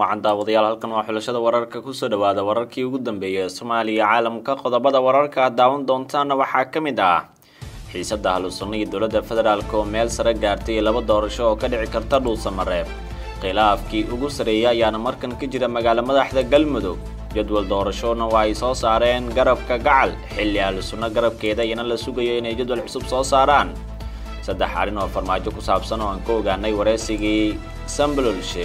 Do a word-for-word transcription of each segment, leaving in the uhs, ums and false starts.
wacan daawadayaal halkan waa xulashada wararka ku soo dhawaada wararkii ugu dambeeyay ee Soomaaliya caalamka qodobada wararka daawan doontaana waxaa ka mid ah xiisada haluusan iyo dowladda federaalka oo meel sare gaartay laba doorasho oo ka dhici karta Dhuusamareeb khilaafkii ugu sareeyay ayaana markan ka jira magaalada madaxda Galmudug jadwal doorashona waa ay soo saareen garabka gacal xilli haluusan garabkeeda iyana la sugayo inay jadwal cusub soo saaraan saddex arin oo farmaajo ku saabsan oo aan ka ogaanay wareysigii Sambalulshe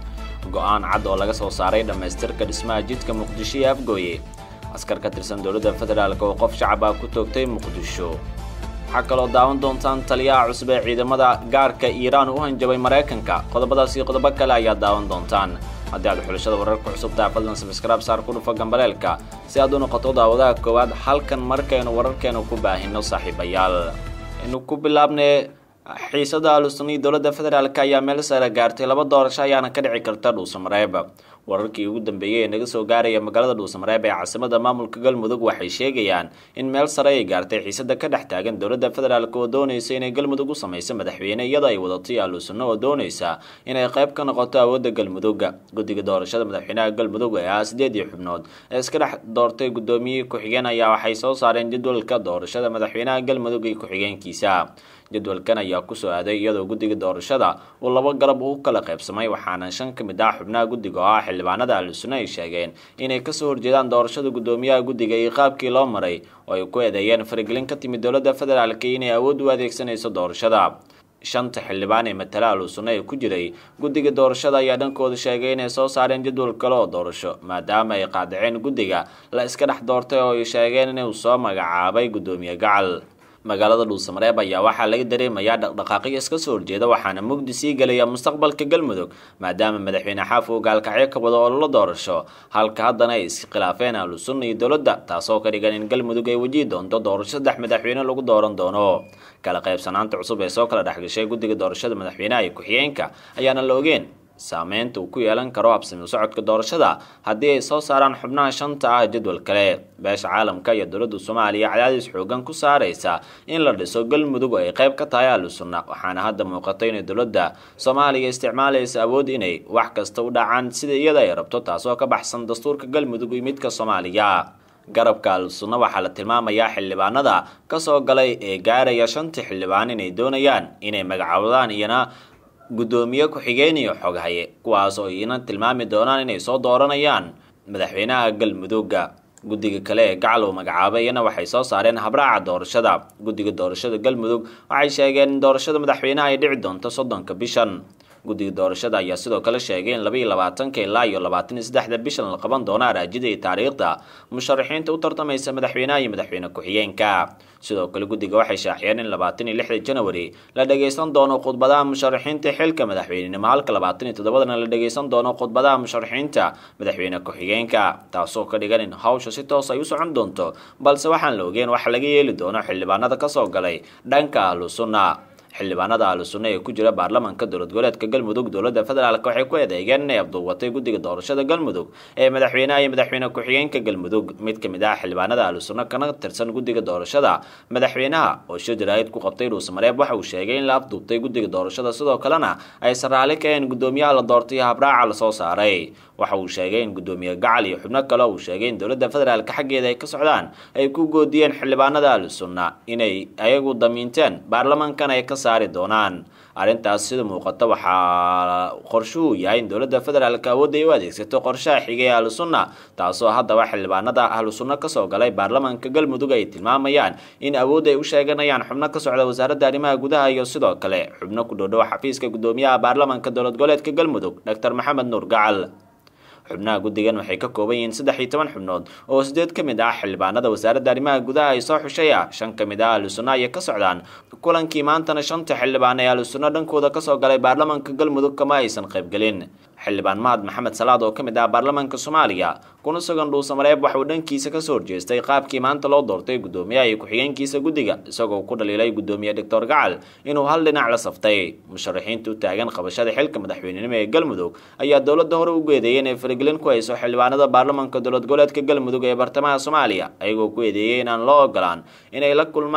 go'aan cad oo laga soo saaray dhamaystirka dhismaha jidka Muqdisho ee Afgooye askar ka tirsan dowladda federaalka oo qof shacab ah ku toogtay Muqdisho waxa kale oo daawan doontaan taliyaha cusub ee ciidamada gaarka Iiraan u hanjabay Mareykanka qodobadaas iyo qodobo kale ayaa daawan doontaan haddii aad xulashada wararka cusub taafadlan subscribe saar ku dhufa gambaleelka si aad u noqoto daawadaha koowaad halkan markaynu wararkeena ku baahino saaxiibayaal inuu ku bilaabnay xiisada haluusan iyo dowladda federaalka ayaa meel sare gaartay laba doorasho ayaana ka dhici karta Dhuusamareeb wararkii ugu dambeeyay ee naga soo gaaraya magaalada Dhuusamareeb ee caasimadda maamulka Galmudug waxay sheegayaan in meel sare ay gaartay xiisada ka dhex taagan dowladda federaalka oo doonaysa inay Galmudug u samayso madaxweyne iyada ay wadatay haluusan oo doonaysa inay qayb ka noqoto awoodda Galmudug guddiga doorashada madaxweynaha Galmudug ee sideed xubnood ee iska dhex doortay gudoomiye ku-xigeen ayaa waxay soo saareen jadwalka doorashada madaxweynaha Galmudug iyo ku-xigeenkiisa jadwalkan ayaa ku soo aaday iyadoo guddiga doorashada uu laba garab u kala qaybsamay waxaana shan ka mid ah xubnaha guddiga oo ah xildhibaanada haluusan ay sheegeen inay ka soo horjeedaan doorashada gudoomiyaha guddiga iyo qaabkii loo maray oo ay ku eedeeyeen faragelin ka timid dowladda federaalka inay awood u adeegsanayso doorashada shanta xildhibaan ee matala haluusan ee ku jiray guddiga doorashada ayaa dhankooda sheegay inay soo saareen jadwal kale oo doorasho maadaama ay qaadaceen guddiga la iska dhex doortay oo ay sheegeen inuu soo magacaabay gudoomiye gacal magaalada Dhuusamareeb ayaa waxaa laga dareemayaa dhaqdhaqaaqyo iska soo horjeeda waxaana mugdi sii galaya mustaqbalka Galmudug maadaama madaxweyne xaaf uu gaalkacyo ka wado oo la doorasho halka haddana ay iskhilaafeen haluusan iyo dowladda taasoo ka dhigan in Galmudug ay wajihi doonto doorasho saddex madaxweyne lagu dooran doono kala qaybsanaanta cusub ee soo kala dhaxgashay guddiga doorashada madaxweynaha iyo ku-xigeenka ayaana la ogeyn saameynta uu ku yeelan karo habsami socodka doorashada haddii ay soo saaraan xubnaha shanta ah jadwal kale beesha caalamka iyo dowladda Soomaaliya cadaadis xoogan ku saaraysa in la dhiso Galmudug ay qayb ka tahay haluusan waxaana hadda muuqatay in dowladda Soomaaliya isticmaalaysa awood inay wax kasta u dhacaan sida iyada ay rabto taasoo ka baxsan dastuurka Galmudug iyo midka Soomaaliya garabka haluusan waxaa la tilmaamayaa xildhibaanada ka soo galay ee gaaraya shanta xildhibaan inay doonayaan inay magacaabadaan iyana gudoomiye ku-xigeen iyo xoghaye kuwaas oo iyana tilmaami doonaan inay soo dooranayaan madaxweynaha Galmudug guddiga kale ee gacal oo magacaabay iyana waxay soo saareen habraaca doorashada guddiga doorashada Galmudug waxay sheegeen in doorashada madaxweynaha ay dhici doonto soddonka bishan guddiga doorashada ayaa sidoo kale sheegay in laba iyo labaatanka ilaa iyo labaatan iyo saddexda bishan la qaban doono araajida iyo taariikhda musharaxiinta u tartamaysa madaxweynaha iyo madaxweyne ku-xigeenka sidoo kale guddiga waxay shaaciyeen in labaatan iyo lixda January la dhageysan doono khudbadaha musharaxiinta xilka madaxweynenimo halka labaatan iyo toddobada la dhageysan doono khudbadaha musharaxiinta madaxweyne ku-xigeenka taasoo ka dhigan in hawsha si toos ay u socon doonto balse waxaan la ogeyn wax laga yeeli doono xildhibaanada ka soo galay dhanka haluusan xildhibaanada haluusan ee ku jira baarlamaanka dowlad goboleedka Galmudug dowladda federaalka waxay ku eedeeyeen inay abduubatay guddiga doorashada Galmudug ee madaxweynaha iyo madaxweyne ku-xigeenka Galmudug mid ka mid ah xildhibaanada haluusan kana tirsan guddiga doorashada madaxweynaha oo shirjarayd ku qabtay Dhuusamareeb waxa uu sheegay in la abduubtay guddiga doorashada sidoo kalena ay saraali ka in gudoomiyaha la doortay habraaca la soo saaray waxa uu sheegay in gudoomiye gacal iyo xubno kale uu sheegay in dowladda federaalka xaggeeda ay ka socdaan ay ku goodiyeen xildhibaanada haluusan inay ayagu damiinteen baarlamaankan ay ka saari doonaan arrintaas sida muuqata waxaa qorshuhu yahay in dowladda federaalka awood ay u adeegsato qorshaha xigay haluusan taasoo haddaba xildhibaanada haluusan ka soo galay baarlamaanka Galmudug ay tilmaamayaan in awood ay u sheeganayaan xubno ka socda wasaaradda arrimaha gudaha iyo sidoo kale xubno ku dhow xafiiska gudoomiyaha baarlamaanka dowlad goboleedka Galmudug Doctor Maxamed Nuur Gacal xubnaha guddigan waxay ka kooban yihiin saddex iyo toban xubnood oo sideed ka mid ah xildhibaanada wasaaradda arrimaha gudaha ay soo xushay shan ka mid ah haluusan ay ka socdaan kulankii maantana shanta xildhibaan ee haluusan dhankooda ka soo galay baarlamaanka Galmudug kama aysan qayb galin xildhibaan Mahad Maxamed Salaad oo ka mid ah baarlamaanka Soomaaliya kuna sugan Dhuusamareeb waxa uu dhankiisa ka soo horjeestay qaabkii maanta loo doortay gudoomiyaha iyo ku-xigeenkiisa guddiga isagoo ku dhaliilay gudoomiye Doctor Gacal inuu hal dhinac la saftay musharaxiinta u taagan qabashada xilka madaxweynenimo ee Galmudug ayaa dowladda hore u geedeeyay inay faragelin ku hayso xildhibaanada baarlamaanka dowlad goboleedka Galmudug ee bartamaha Soomaaliya ayagoo ku eedeeyay inaan loo ogolaan inay la kulmaan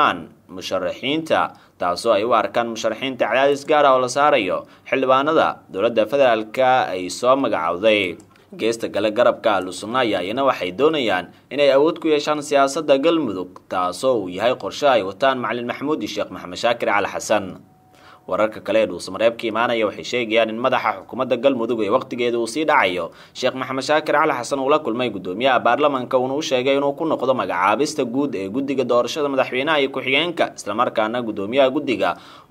musharaxiinta taasoo ay u arkaan musharaxiinta cadaadis gaar ah oo la saarayo xildhibaanada dowladda federaalka ay soo magacowday. geesta kale garabka ahlu sunna ayaa iyana waxay doonayaan inay awood ku yeeshaan siyaasadda galmudug taasoo uu yahay qorshe ay wataan macalin maxamuud iyo sheekh maxamed shaakir cali xasan. wararka kale ee dhuusamareeb ka imaanaya waxay sheegayaan in madaxa xukuumadda galmudug ee waqtigeeda uu sii dhacayo sheekh maxamed shaakir cali xasan uu la kulmay gudoomiyaha baarlamaanka uuna u sheegay inuu ku noqdo magacaabista guud ee guddiga doorashada madaxweynaha iyo ku-xigeenka islamarkaana gudoomiyaha guddiga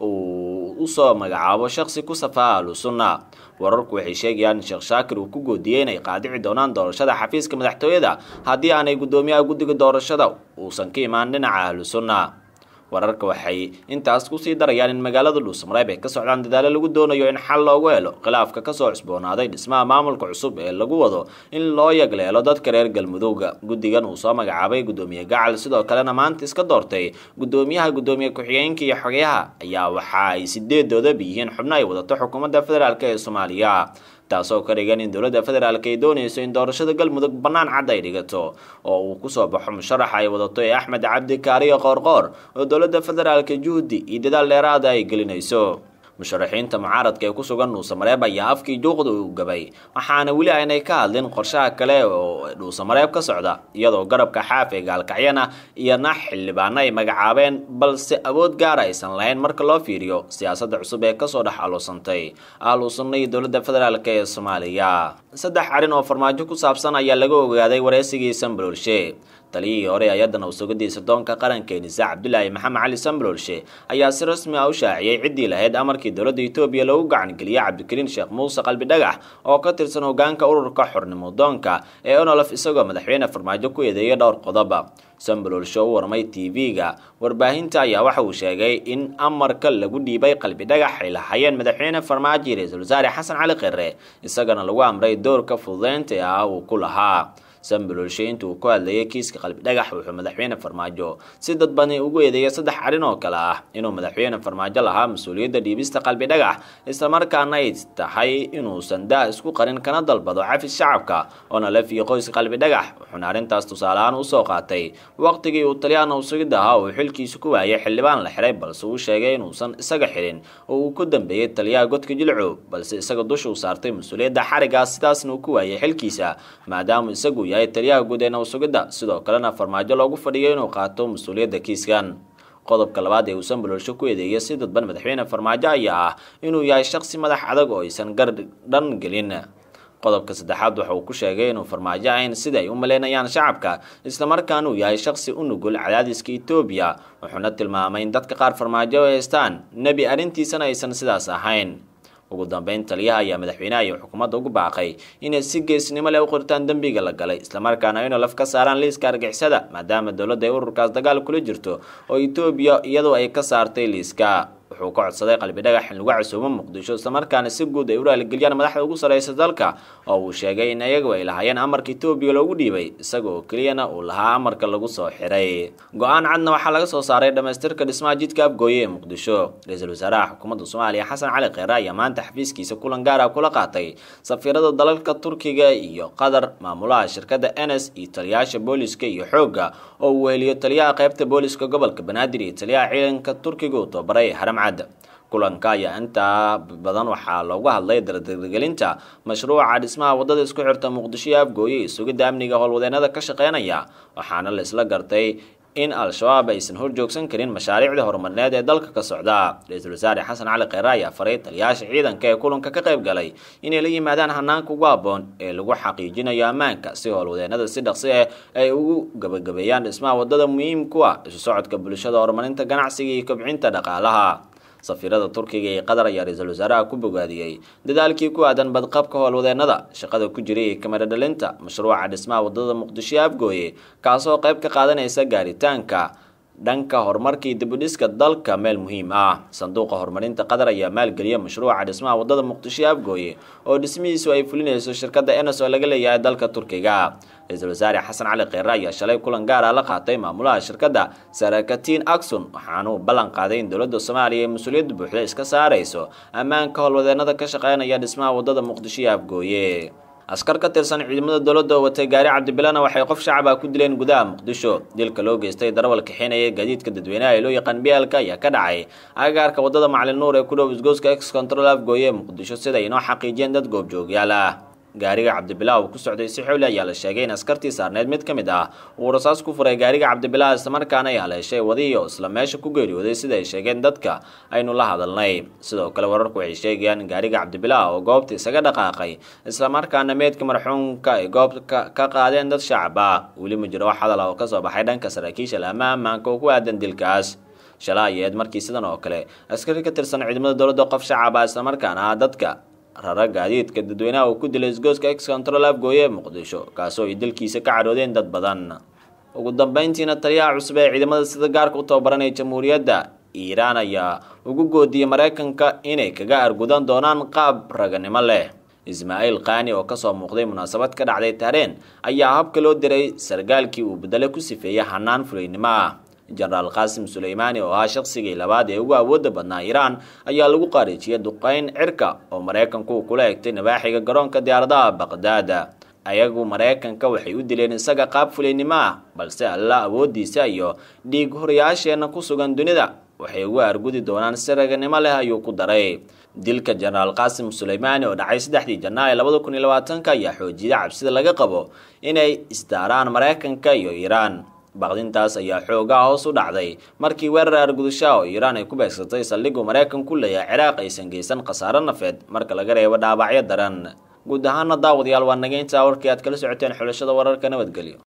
uu usoo magacaabo shakhsi ku safaa ahlu sunna. wararku waxay sheegayaan in sheekh shaakir uu ku goodiyey inay qaadici doonaan doorashada xafiiska madaxtooyada haddii aanay gudoomiyaha guddiga doorashada uusan ka imaan dhinaca ahlu sunna. wararka waxay intaas kusii darayaan in magaalada dhuusamareeb ay ka socdaan dadaalo lagu doonayo in xal loogu helo khilaafka kasoo cusboonaaday dhismaha maamulka cusub ee lagu wado in loo yagleelo dadka reer galmudug. guddigan uu soo magacaabay gudoomiye gacal sidoo kalena maanta iska doortay gudoomiyaha gudoomiye ku-xigeenka iyo xogayaha ayaa waxa ay sideedooda yihiin xubno ay wadato xukuumadda federaalk ee soomaaliya taasoo ka dhigan in dowladda federaalk ay doonayso in doorashada galmudug bannaan cad ay dhigato oo uu kusoo baxo musharaxa ay wadato ee axmed cabdi kaariyo qoorqoor oo dowladda federaalka juhdi iyo dadaal dheeraada ay gelinayso. musharaxiinta mucaaradka ee ku sugan dhuusamareeb ayaa afkii juuqda u gabay waxaana weli aynay ka hadlin qorshaha kale oo dhuusamareeb ka socda iyadoo garabka xaaf ee gaalkacyana iyana xildhibaano ay magacaabeen balse awood gaara aysan lahayn marka loo fiiriyo siyaasadda cusub ee kasoo dhex aloosantay ahlu sunna iyo dowladda federaalk ee soomaaliya. saddex arrin oo farmaajo ku saabsan ayaa laga ogaaday wareysigii Sambalolshe. taliyihii hore hay-adda nabadsugidiisa doonka qaranka nisa cabdulaahi maxamed cali Sambalolshe ayaa si rasmi ah u shaaciyay ciddii lahayd amarkii dowladda Itoobiya lagu gacan geliyay Cabdikariin Sheekh Muuse Qalbi Dhagax oo ka tirsan hoggaanka ururka xornimo doonka ee Onolf isagoo madaxweyne farmaajo ku eedeeyay dhowr qodob. Sambalolshe oo warmay T V-ga warbaahinta ayaa waxa uu sheegay in amarka lagu dhiibay Qalbi Dhagax ay lahaayeen madaxweyne farmaajo iyo ra'iisul wasaare Xasan Cali Kheyre isagana lagu amray doorka fududeynta ah uu ku lahaa. Sambalolshe intuu ku hadlayay kiiska Qalbi Dhagax wuxuu madaxweyne farmaajo si dadban ugu eedeeyay saddex arrin oo kale ah inuu madaxweyne farmaajo lahaa mas'uuliyadda dhiibista Qalbi Dhagax isla markaana ay tahay inuu sandaa isku qarin kana dalbado cafis shacabka oo la fiiqo qoyska Qalbi Dhagax. wuxuuna arrintaas tusaale ahaan u soo qaatay waqtigii uu taliyaan uu sugid ahaa uu xilkiisa ku waayay xildhibaan la xiray balse uu sheegay inuusan isaga xirin oo uu ku dambeeyay taliyaha godka jilco balse isaga dusha u saartay mas'uuliyadda xarigaas sidaasna uu ku waayay xilkiisa maadaama isagu yahay taliyaha guud ee nabadsugiddda sidoo kalena farmaajo loogu fadhiyay inuu qaato mas'uuliyadda kiiskan. qodobka labaad ee uu Sambalolshe ku eedeeyay si dadban madaxweyne farmaajo ayaa ah inuu yahay shakhsi madax adag oo aysan gar dhan gelin. qodobka saddexaad waxa uu ku sheegay inuu farmaajo ahayn sida ay u maleynayaan shacabka isla markaana uu yahay shakhsi u nugul cadaadiska Itoobiya wuxuuna tilmaamay in dadka qaar farmaajo ay haystaan nebi arrintiisana aysan sidaas ahayn. ugu dambeyn taliyaha ayaa madaxweynaha iyo xukuumadda ugu baaqay inay si geesnimo leh u qirtaan dambiga la galay isla markaana ay laf ka saaraan liiska argixisada maadaama dowladda ay ururkaas dagaal kula jirto oo Itoobiya iyadoo ay ka saartay liiska. wuxuu ka codsaday Qalbi Dhagax in lagu casuumo Muqdisho isla markaana si guud ay u raaligeliyaan madaxda ugu sareysa dalka oo uu sheegay in ayagu ay lahaayeen amarka Itoobiya loogu dhiibay isagoo keliyana uu lahaa amarka lagu soo xiray. go'aan cadna waxaa laga soo saaray dhamaystirka dhismaha jidka Afgooye ee Muqdisho. ra'iisul wasaaraha xukuumadda Soomaaliya Xasan Cali Kheyre ayaa maanta xafiiskiisa kulan gaar ah kula qaatay safiirada dalalka Turkiga iyo Qatar, maamulaha shirkadda N S iyo taliyaasha booliska iyo xoogga oo uu weheliyo taliyaha qaybta booliska gobolka Banaadir iyo taliyaha ciidanka Turkiga oo tababaray Haram Cad. kulanka ayaa inta badan waxaa loogu hadlay dardargelinta mashruuca dhismaha wadada isku xirta Muqdisho iyo Afgooye iyo sugidda amniga howlwadeenada ka shaqeynaya waxaana la isla gartay in al-shabaab aysan horjoogsan karin mashaariicda horumarineed ee dalka ka socda. ra'iisul wasaare Xasan Cali Kheyre ayaa faray taliyaasha ciidanka ee kulanka ka qayb galay inay la yimaadaan hanaanka ugu habboon ee lagu xaqiijinayo ammaanka si howlwadeenada si dhaqso ah ay ugu gabagabeeyaan dhismaha wadada muhiimka ah isu socodka bulshada, horumarinta ganacsiga iyo kobcinta dhaqaalaha. safiirada Turkiga iyo Qatar ayaa ra'iisul wasaaraha ku bogaadiyay dadaalkii ku aadan badqabka howlwadeenada shaqada ku jiray kamera dhalinta mashruuca dhismaha wadada Muqdisho iyo Afgooye kaasoo qayb ka qaadanaysa gaaritaanka dhanka horumarkii dib u dhiska dalka meel muhiim ah. sanduuqa horumarinta Qatar ayaa maalgeliyay mashruuca dhismaha wadada Muqdisho iyo Afgooye oo dhismihiisu ay fulinayso shirkadda N S oo laga leeyahay dalka Turkiga. ra'iisul wasaare Xasan Cali Kheyre ayaa shalay kulan gaar ah la qaatay maamulaha shirkadda Sarakatiin Aksun waxaana uu ballan qaaday in dowladda Soomaaliya ay mas'uuliyad buuxda iska saarayso ammaanka howlwadeenada ka shaqeynaya dhismaha wadada Muqdisho iyo Afgooye. askar ka tirsan ciidamada dowladda oo watay gaari cabdibilana waxay qof shacab ah ku dileen gudaha muqdisho. dilka loo geystay darawal kaxeynaya gaadiidka dadweynaha ee loo yaqaan bielka ayaa ka dhacay agagaarka wadada macalin nuur ee ku dhow isgooska ex control afgooye ee muqdisho sida ay inoo xaqiijiyeen dad goobjoogyaal ah. gaariga cabdibilaa uu ku socday si xowli ayaa la sheegay in askartii saarneed mid ka mid ah uu rasaas ku furay gaariga cabdibilaa islamarkaana ay haleeshay wadiyo isla meesha ku geeriyooday sida ay sheegeen dadka aynu la hadalnay. sidoo kale wararku waxay sheegayaan in gaariga cabdibilaa oo goobta isaga dhaqaaqay islamarkaana meedka marxuumka ay goobta ka qaadeen dad shacab ah. weli ma jiro wax hadal oo kasoo baxay dhanka saraakiisha laamaha ammaanka oo ku aadan dilkaas. shalay ayayd markii sidan oo kale askari ka tirsan ciidamada dowladda qof shacab ah islamarkaana ah dadka rara gaadiidka dadweynaha uu ku dilay isgooska ex control afgooye ee muqdisho kaasoo ay dalkiisa ka caroodeen dad badan. ugu dambeyntiina taliyaha cusub ee ciidamada sida gaarka u tababaran ee jamhuuriyadda iiraan ayaa ugu goodiyey maraykanka inay kaga argudan doonaan qaab raganimo leh. ismaaciil qaani oo kasoo muuqday munaasabad ka dhacday taareen ayaa habka loo diray sargaalkii uu bedele ku sifeeyay hanaan fulaynimo ah. jenaraal qaasim suleymaani oo ahaa shaqsigii labaad ee ugu awoodda badnaa iiraan ayaa lagu qaariijiyay duqeyn cirka oo maraykanku uu kula egtay nabaaxiga garoonka diyaaradaha baqdaad. ayagu maraykanka waxay u dileen isaga qaab fulaynimo ah balse alla awoodiisa iyo dhiig horayaasheena ku sugan dunida waxay ugu argudi doonaan si raganimo leh ayuu ku daray. dilka jenaraal qaasim suleymaani oo dhacay saddexdii janaayo labada kun iyo labaatanka ayaa xoojiyay cabsida laga qabo inay isdaaraan maraykanka iyo iiraan. baqdintaas ayaa xoogaa hoos u dhacday markii weerar argudasho oo iiraan ay ku beegsatay saldhiguu maraykan ku leeyahay ciraaq aysan geysan khasaare nafeed marka laga reebo dhaawacyo daran. guud ahaana daawadayaal waa nageynta warkii aad kala socoteen xulashada wararka. nabadgelyo.